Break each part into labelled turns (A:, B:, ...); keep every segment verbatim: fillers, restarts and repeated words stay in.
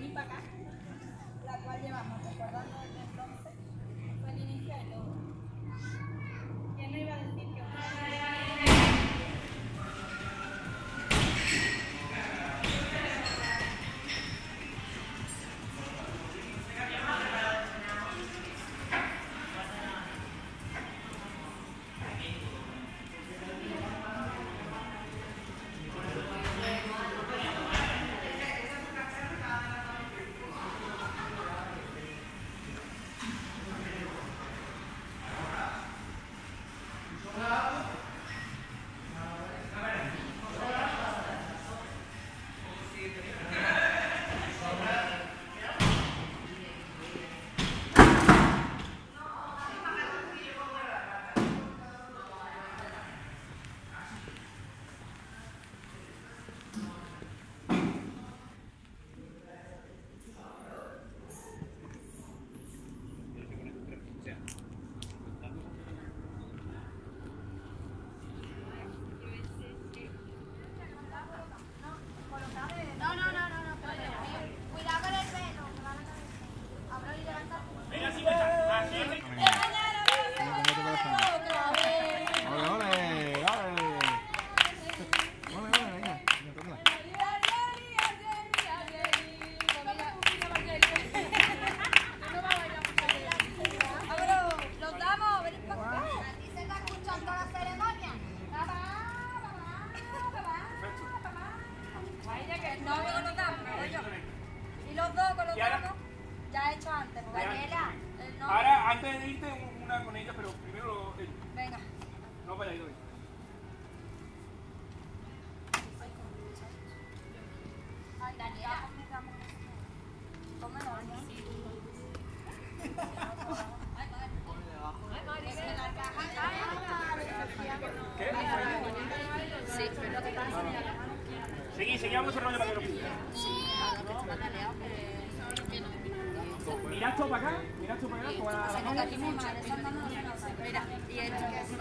A: venir para acá, la cual llevamos recordando desde entonces, fue el inicio de todo. ¿Quién no iba a decir que
B: ahora, antes de irte, una con ella, pero primero ellos.
A: Venga.
B: No vaya a ir hoy.
A: Ay, Daniela. Cómelo,
B: ¿Qué?
A: Sí, pero lo que pasa es
B: que... Seguí, seguíamos el rollo para que lo pida. Mirad todo para acá, mirad todo para acá, como la
A: se nota aquí mucho. Mira, y esto que es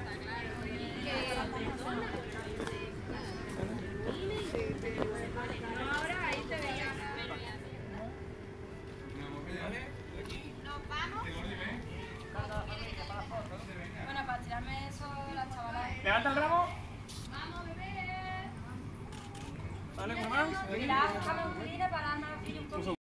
A: ahora ahí te veía. Nos vamos. Bueno, para tirarme eso, las chavalas.
B: Levanta el ramo.
A: Vamos, bebé.
B: Vale, ¿cómo más?
A: Mira, buscamos un clean para darnos un poquito.